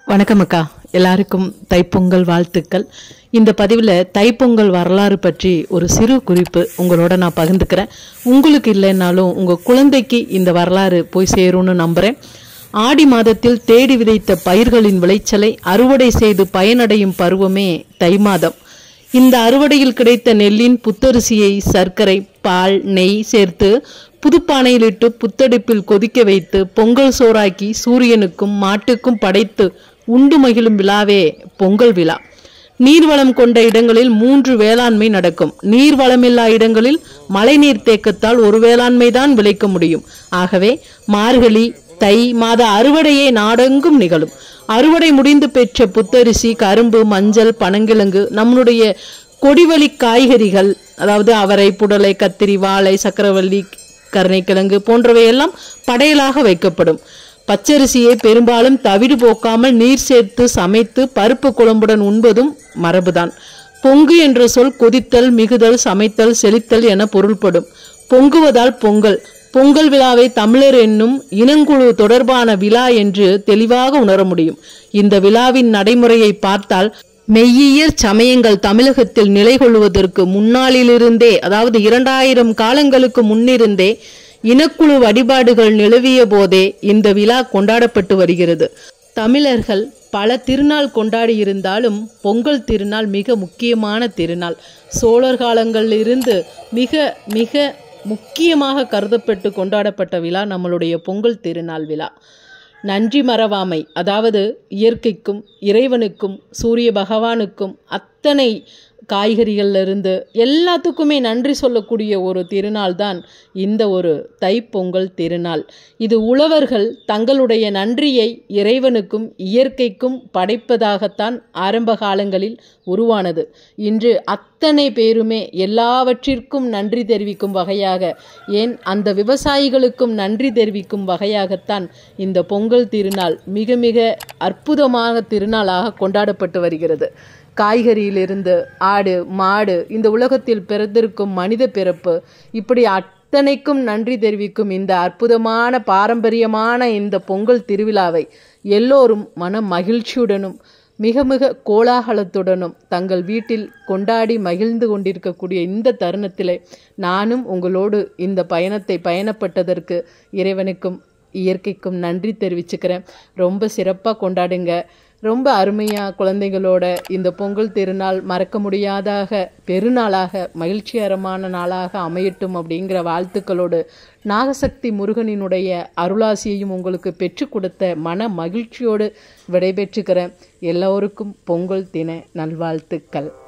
வணக்கம் அக்கா, எல்லாருக்கும் தைப்பொங்கல் வாழ்த்துக்கள். இந்த பதிவில் தைப்பொங்கல் வரலாறு பற்றி ஒரு சிறு குறிப்பு உங்களோட நான் பகிர்ந்துக்கிறேன். உங்களுக்கு இல்லைன்னாலும் உங்கள் குழந்தைக்கு இந்த வரலாறு போய் சேரும்னு நம்புகிறேன். ஆடி மாதத்தில் தேடி விதைத்த பயிர்களின் விளைச்சலை அறுவடை செய்து பயனடையும் பருவமே தை மாதம். இந்த அறுவடையில் கிடைத்த நெல்லின் புத்தரிசியை சர்க்கரை, பால், நெய் சேர்த்து புதுப்பானையிலிட்டு புத்தடுப்பில் கொதிக்க வைத்து பொங்கல் சோறாக்கி சூரியனுக்கும் மாட்டுக்கும் படைத்து உண்டு மகிழும் விழாவே பொங்கல் விழா. நீர்வளம் கொண்ட இடங்களில் 3 வேளாண்மை நடக்கும். நீர்வளமில்லா இடங்களில் மழைநீர் தேக்கத்தால் ஒரு வேளாண்மை தான் விளைக்க முடியும். ஆகவே மார்கழி, தை மாத அறுவடையே நாடெங்கும் நிகழும். அறுவடை முடிந்து பெற்ற புத்தரிசி, கரும்பு, மஞ்சள், பனங்கிழங்கு, நம்முடைய கொடிவழி காய்கறிகள், அதாவது அவரை, புடலை, கத்திரி, வாழை, சக்கரவள்ளி, கருணைக்கிழங்கு போன்றவையெல்லாம் படையலாக வைக்கப்படும். பச்சரிசியை பெரும்பாலும் தவிடு போக்காமல் நீர் சேர்த்து சமைத்து பருப்பு குழம்புடன் உண்பதும் மரபுதான். பொங்கு என்ற சொல் கொதித்தல், மிகுதல், சமைத்தல், செழித்தல் என பொருள்படும். பொங்குவதால் பொங்கல். பொங்கல் விழாவை தமிழர் என்னும் இனங்குழு தொடர்பான விழா என்று தெளிவாக உணர முடியும். இந்த விழாவின் நடைமுறையை பார்த்தால் மெய்யியற் சமயங்கள் தமிழகத்தில் நிலை கொள்வதற்கு முன்னாளிலிருந்தே, அதாவது 2000 காலங்களுக்கு முன்னிருந்தே இனக்குழு வழிபாடுகள் நிலவிய போதே இந்த விழா கொண்டாடப்பட்டு வருகிறது. தமிழர்கள் பல திருநாள் கொண்டாடியிருந்தாலும் பொங்கல் திருநாள் மிக முக்கியமான திருநாள். சோழர் காலங்களிலிருந்து மிக மிக முக்கியமாக கருதப்பட்டு கொண்டாடப்பட்ட விழா நம்மளுடைய பொங்கல் திருநாள் விழா. நன்றி மறவாமை, அதாவது இயற்கைக்கும் இறைவனுக்கும் சூரிய பகவானுக்கும் அத்தனை காய்கறிகள்லேருந்து எல்லாத்துக்குமே நன்றி சொல்லக்கூடிய ஒரு திருநாள் தான் இந்த ஒரு தைப்பொங்கல் திருநாள். இது உழவர்கள் தங்களுடைய நன்றியை இறைவனுக்கும் இயற்கைக்கும் படைப்பதாகத்தான் ஆரம்ப காலங்களில் உருவானது. இன்று அத்தனை பேருமே எல்லாவற்றிற்கும் நன்றி தெரிவிக்கும் வகையாக, ஏன் அந்த விவசாயிகளுக்கும் நன்றி தெரிவிக்கும் வகையாகத்தான் இந்த பொங்கல் திருநாள் மிக மிக அற்புதமான திருநாளாக கொண்டாடப்பட்டு வருகிறது. காய்கறியிலிருந்து ஆடு, மாடு, இந்த உலகத்தில் பிறந்திருக்கும் மனித பிறப்பு, இப்படி அத்தனைக்கும் நன்றி தெரிவிக்கும் இந்த அற்புதமான பாரம்பரியமான இந்த பொங்கல் திருவிழாவை எல்லோரும் மன மகிழ்ச்சியுடனும் மிக மிக கோலாகலத்துடனும் தங்கள் வீட்டில் கொண்டாடி மகிழ்ந்து கொண்டிருக்கக்கூடிய இந்த தருணத்திலே நானும் உங்களோடு இந்த பயணத்தை பயணப்பட்டதற்கு இறைவனுக்கும் இயற்கைக்கும் நன்றி தெரிவிச்சுக்கிறேன். ரொம்ப சிறப்பாக கொண்டாடுங்க. ரொம்ப அருமையாக குழந்தைகளோட இந்த பொங்கல் திருநாள் மறக்க முடியாதாக பெருநாளாக மகிழ்ச்சிகரமான நாளாக அமையட்டும் அப்படிங்கிற வாழ்த்துக்களோடு நாகசக்தி முருகனினுடைய அருளாசியையும் உங்களுக்கு பெற்று கொடுத்த மன மகிழ்ச்சியோடு விடைபெற்றுக்கிறேன். எல்லோருக்கும் பொங்கல் தின நல்வாழ்த்துக்கள்.